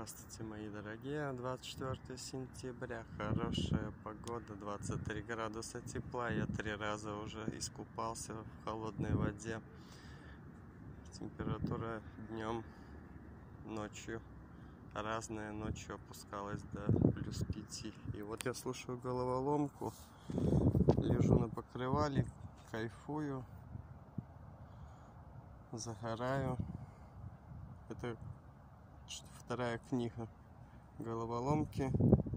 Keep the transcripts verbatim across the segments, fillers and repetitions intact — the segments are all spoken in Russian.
Здравствуйте, мои дорогие. двадцать четвёртое сентября. Хорошая погода, двадцать три градуса тепла. Я три раза уже искупался в холодной воде. Температура днем, ночью разная. Ночью опускалась до плюс пяти. И вот я слушаю головоломку. Лежу на покрывале, кайфую, загораю. Это вторая книга головоломки,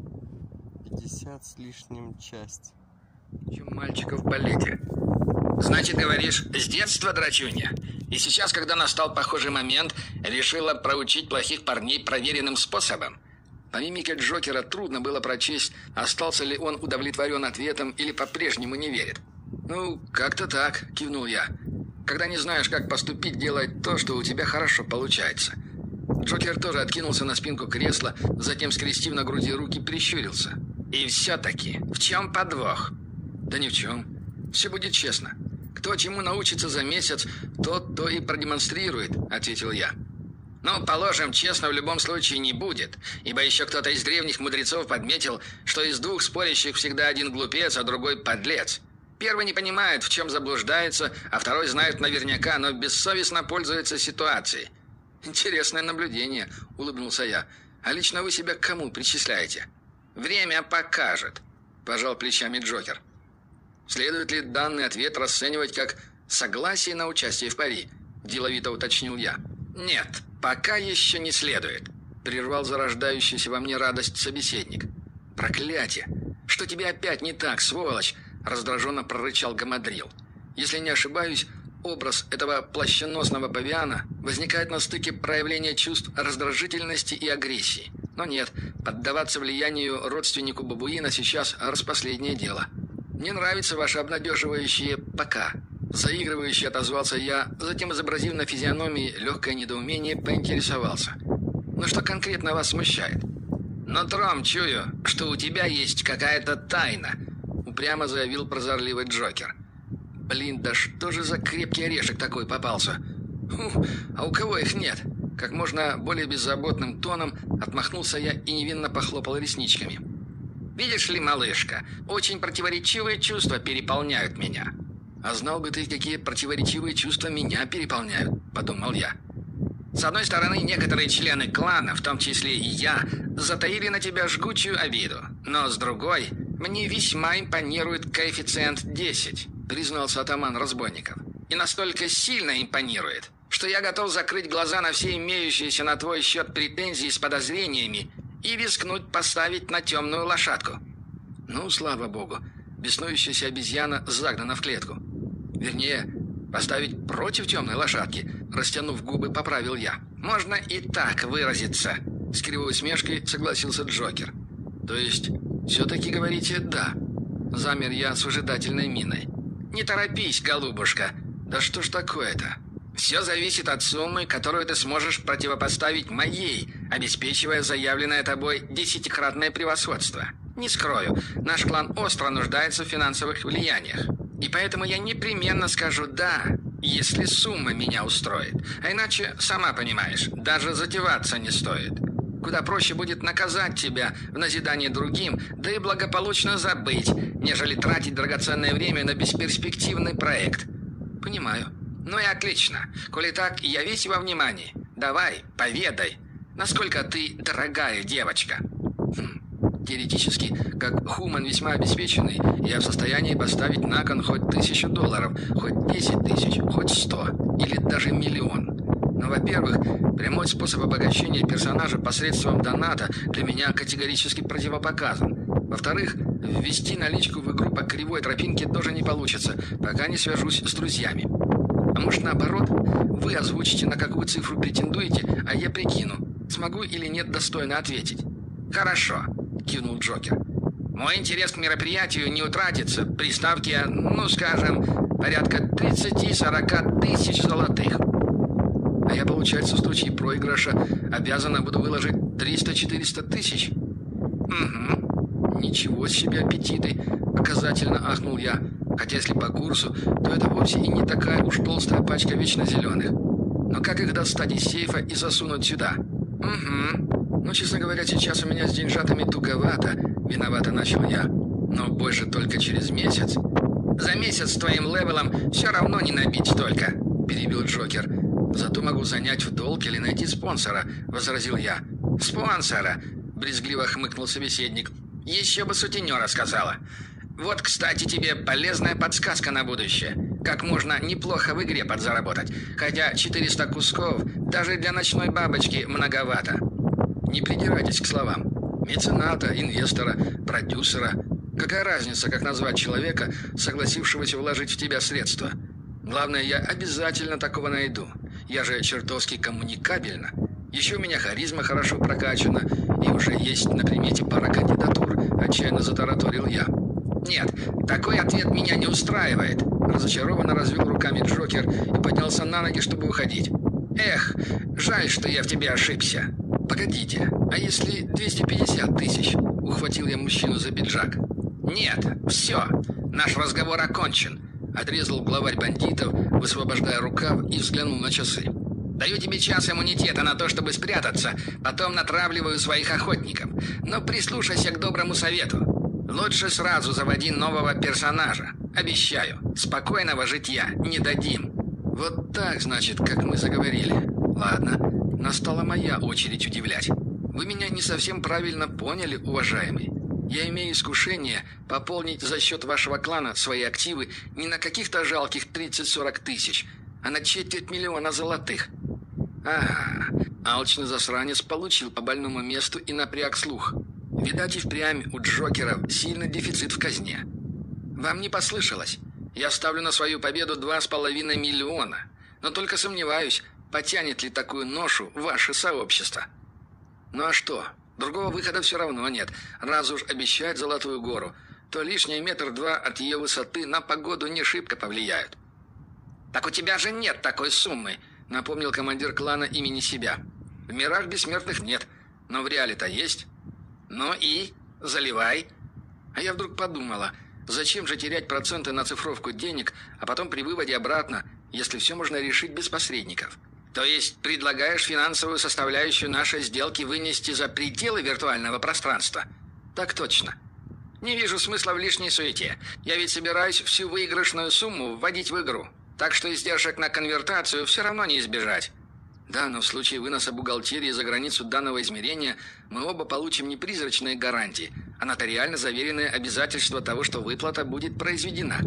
пятьдесят с лишним часть. Чем мальчика в балете. Значит, говоришь, с детства драчунья? И сейчас, когда настал похожий момент, решила проучить плохих парней проверенным способом? По мимике Джокера трудно было прочесть, остался ли он удовлетворен ответом или по-прежнему не верит. «Ну, как-то так», — кивнул я. «Когда не знаешь, как поступить, делай то, что у тебя хорошо получается». Джокер тоже откинулся на спинку кресла, затем, скрестив на груди руки, прищурился. «И все-таки, в чем подвох?» «Да ни в чем. Все будет честно. Кто чему научится за месяц, тот то и продемонстрирует», — ответил я. «Ну, положим, честно в любом случае не будет, ибо еще кто-то из древних мудрецов подметил, что из двух спорящих всегда один глупец, а другой подлец. Первый не понимает, в чем заблуждается, а второй знает наверняка, но бессовестно пользуется ситуацией». «Интересное наблюдение», — улыбнулся я. «А лично вы себя к кому причисляете?» «Время покажет», — пожал плечами Джокер. «Следует ли данный ответ расценивать как согласие на участие в пари?» — деловито уточнил я. «Нет, пока еще не следует», — прервал зарождающуюся во мне радость собеседник. «Проклятие! Что тебе опять не так, сволочь?» — раздраженно прорычал Гамадрил. «Если не ошибаюсь, образ этого плащеносного павиана возникает на стыке проявления чувств раздражительности и агрессии. Но нет, поддаваться влиянию родственнику бабуина сейчас распоследнее дело. Мне нравится ваше обнадеживающее «пока». Заигрывающе отозвался я, затем, изобразив на физиономии легкое недоумение, поинтересовался. «Ну что конкретно вас смущает?» «Нутром чую, что у тебя есть какая-то тайна», упрямо заявил прозорливый Джокер. «Блин, да что же за крепкий орешек такой попался? Фу, а у кого их нет?» Как можно более беззаботным тоном отмахнулся я и невинно похлопал ресничками. «Видишь ли, малышка, очень противоречивые чувства переполняют меня». «А знал бы ты, какие противоречивые чувства меня переполняют», — подумал я. «С одной стороны, некоторые члены клана, в том числе и я, затаили на тебя жгучую обиду, но с другой, мне весьма импонирует коэффициент десять», — признался атаман разбойников. «И настолько сильно импонирует, что я готов закрыть глаза на все имеющиеся на твой счет претензии с подозрениями и рискнуть поставить на темную лошадку». «Ну, слава богу, беснующаяся обезьяна загнана в клетку. Вернее, поставить против темной лошадки», — растянув губы, поправил я. «Можно и так выразиться», — с кривой усмешкой согласился Джокер. «То есть, все-таки говорите «да»?» Замер я с выжидательной миной. «Не торопись, голубушка. Да что ж такое-то? Все зависит от суммы, которую ты сможешь противопоставить моей, обеспечивая заявленное тобой десятикратное превосходство. Не скрою, наш клан остро нуждается в финансовых влияниях. И поэтому я непременно скажу «да», если сумма меня устроит. А иначе, сама понимаешь, даже затеваться не стоит. Куда проще будет наказать тебя в назидание другим, да и благополучно забыть, нежели тратить драгоценное время на бесперспективный проект». «Понимаю». «Ну и отлично. Коли так, я весь во внимании. Давай, поведай, насколько ты дорогая девочка». Хм, теоретически, как хуман весьма обеспеченный, я в состоянии поставить на кон хоть тысячу долларов, хоть десять тысяч, хоть сто, или даже миллион. Но, во-первых, прямой способ обогащения персонажа посредством доната для меня категорически противопоказан. Во-вторых, ввести наличку в игру по кривой тропинке тоже не получится, пока не свяжусь с друзьями. А может, наоборот, вы озвучите, на какую цифру претендуете, а я прикину, смогу или нет достойно ответить. «Хорошо», — кивнул Джокер. «Мой интерес к мероприятию не утратится при ставке, ну, скажем, порядка тридцать-сорок тысяч золотых». «А я, получается, в случае проигрыша обязана буду выложить триста-четыреста тысяч?» «Угу. Ничего себе аппетиты!» — показательно ахнул я. Хотя, если по курсу, то это вовсе и не такая уж толстая пачка вечно зеленых. Но как их достать из сейфа и засунуть сюда? Угу. Ну, честно говоря, сейчас у меня с деньжатами туговато. Виновато начал я. Но больше только через месяц. За месяц с твоим левелом все равно не набить столько, перебил Джокер. Зато могу занять в долг или найти спонсора, возразил я. Спонсора, брезгливо хмыкнул собеседник. Еще бы сутенера сказала. Вот, кстати, тебе полезная подсказка на будущее. Как можно неплохо в игре подзаработать. Хотя четыреста кусков даже для ночной бабочки многовато. Не придирайтесь к словам. Мецената, инвестора, продюсера. Какая разница, как назвать человека, согласившегося вложить в тебя средства? Главное, я обязательно такого найду. Я же чертовски коммуникабельна. Еще у меня харизма хорошо прокачана. И уже есть на примете пара кандидатур. Отчаянно затараторил я. Нет, такой ответ меня не устраивает. Разочарованно развел руками Джокер и поднялся на ноги, чтобы уходить. Эх, жаль, что я в тебе ошибся. Погодите, а если двести пятьдесят тысяч? Ухватил я мужчину за пиджак. Нет, все, наш разговор окончен. Отрезал главарь бандитов, высвобождая рукав и взглянул на часы. Даю тебе час иммунитета на то, чтобы спрятаться, потом натравливаю своих охотников. Но прислушайся к доброму совету. Лучше сразу заводи нового персонажа. Обещаю, спокойного житья не дадим. Вот так, значит, как мы заговорили. Ладно, настала моя очередь удивлять. Вы меня не совсем правильно поняли, уважаемый. Я имею искушение пополнить за счет вашего клана свои активы не на каких-то жалких тридцать-сорок тысяч, а на четверть миллиона золотых. Ага, алчный засранец получил по больному месту и напряг слух. Видать, и впрямь у Джокеров сильный дефицит в казне. Вам не послышалось. Я ставлю на свою победу два с половиной миллиона. Но только сомневаюсь, потянет ли такую ношу ваше сообщество. Ну а что? Другого выхода все равно нет. Раз уж обещать Золотую гору, то лишний метр-два от ее высоты на погоду не шибко повлияют. «Так у тебя же нет такой суммы», — напомнил командир клана имени себя. «В мирах бессмертных нет, но в реале-то есть. Ну и? Заливай». А я вдруг подумала, зачем же терять проценты на цифровку денег, а потом при выводе обратно, если все можно решить без посредников? То есть предлагаешь финансовую составляющую нашей сделки вынести за пределы виртуального пространства? Так точно. Не вижу смысла в лишней суете. Я ведь собираюсь всю выигрышную сумму вводить в игру. Так что издержек на конвертацию все равно не избежать. Да, но в случае выноса бухгалтерии за границу данного измерения мы оба получим не призрачные гарантии, а нотариально заверенное обязательство того, что выплата будет произведена.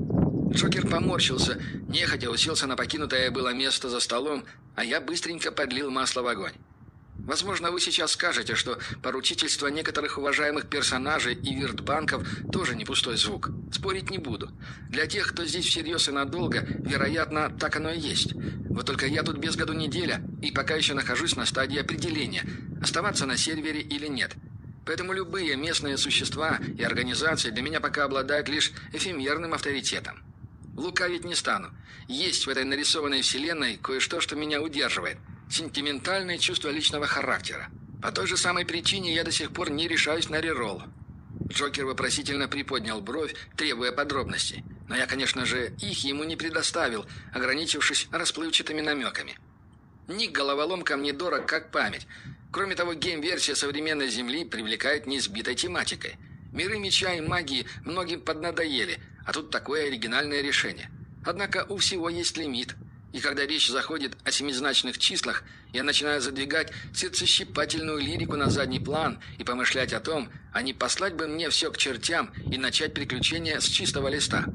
Джокер поморщился, нехотя уселся на покинутое было место за столом, а я быстренько подлил масло в огонь. Возможно, вы сейчас скажете, что поручительство некоторых уважаемых персонажей и виртбанков тоже не пустой звук. Спорить не буду. Для тех, кто здесь всерьез и надолго, вероятно, так оно и есть. Вот только я тут без году неделя, и пока еще нахожусь на стадии определения, оставаться на сервере или нет. Поэтому любые местные существа и организации для меня пока обладают лишь эфемерным авторитетом. Лукавить не стану. Есть в этой нарисованной вселенной кое-что, что меня удерживает. Сентиментальное чувство личного характера. По той же самой причине я до сих пор не решаюсь на реролл. Джокер вопросительно приподнял бровь, требуя подробностей. Но я, конечно же, их ему не предоставил, ограничившись расплывчатыми намеками. Ник головоломкам не дорог, как память. Кроме того, гейм-версия современной Земли привлекает неизбитой тематикой. Миры меча и магии многим поднадоели, а тут такое оригинальное решение. Однако у всего есть лимит. И когда речь заходит о семизначных числах, я начинаю задвигать сердцещипательную лирику на задний план и помышлять о том, а не послать бы мне все к чертям и начать приключения с чистого листа.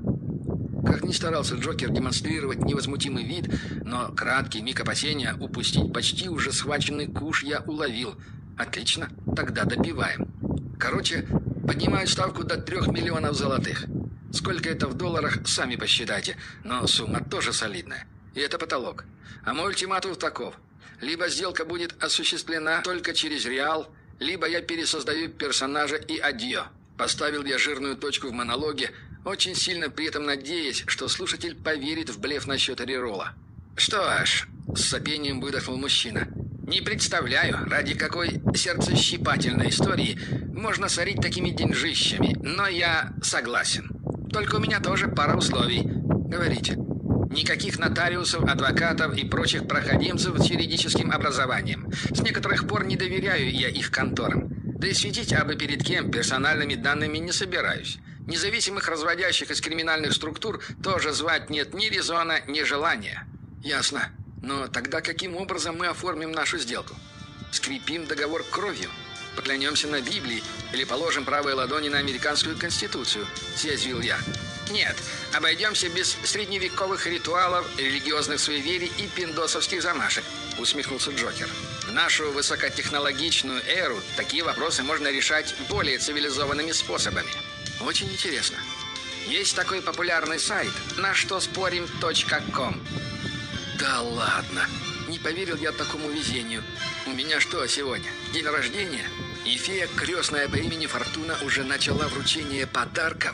Как ни старался Джокер демонстрировать невозмутимый вид, но краткий миг опасения упустить почти уже схваченный куш я уловил. Отлично, тогда добиваем. Короче, поднимаю ставку до трех миллионов золотых. Сколько это в долларах, сами посчитайте, но сумма тоже солидная. И это потолок. А мой ультиматум таков. Либо сделка будет осуществлена только через реал, либо я пересоздаю персонажа и адьё. Поставил я жирную точку в монологе, очень сильно при этом надеясь, что слушатель поверит в блеф насчет реролла. «Что ж», — с сопением выдохнул мужчина, «не представляю, ради какой сердцещипательной истории можно сорить такими деньжищами, но я согласен. Только у меня тоже пара условий. Говорите». Никаких нотариусов, адвокатов и прочих проходимцев с юридическим образованием. С некоторых пор не доверяю я их конторам. Да и светить абы перед кем персональными данными не собираюсь. Независимых разводящих из криминальных структур тоже звать нет ни резона, ни желания. Ясно. Но тогда каким образом мы оформим нашу сделку? Скрепим договор кровью? Поклянемся на Библии или положим правые ладони на американскую конституцию? Съязвил я. Нет, обойдемся без средневековых ритуалов, религиозных суеверий и пиндосовских замашек, усмехнулся Джокер. В нашу высокотехнологичную эру такие вопросы можно решать более цивилизованными способами. Очень интересно. Есть такой популярный сайт на что спорим точка ком. Да ладно, не поверил я такому везению. У меня что сегодня, день рождения? И фея крестная по имени Фортуна уже начала вручение подарков?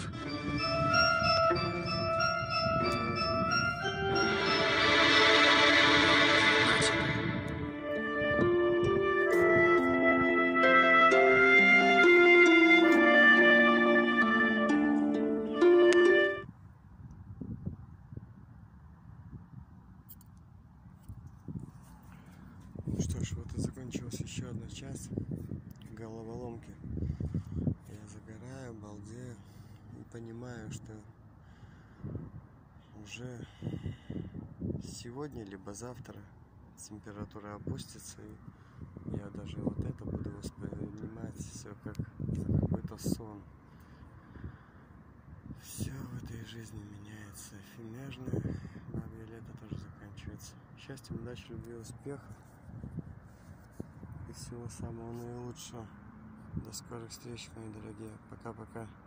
Что ж, вот и закончилась еще одна часть головоломки. Я загораю, балдею и понимаю, что уже сегодня либо завтра температура опустится, и я даже вот это буду воспринимать все как какой-то сон. Все в этой жизни меняется. Финежное бабье лето тоже заканчивается. Счастья, удачи, любви, успеха. Всего самого наилучшего. До скорых встреч, мои дорогие. Пока-пока.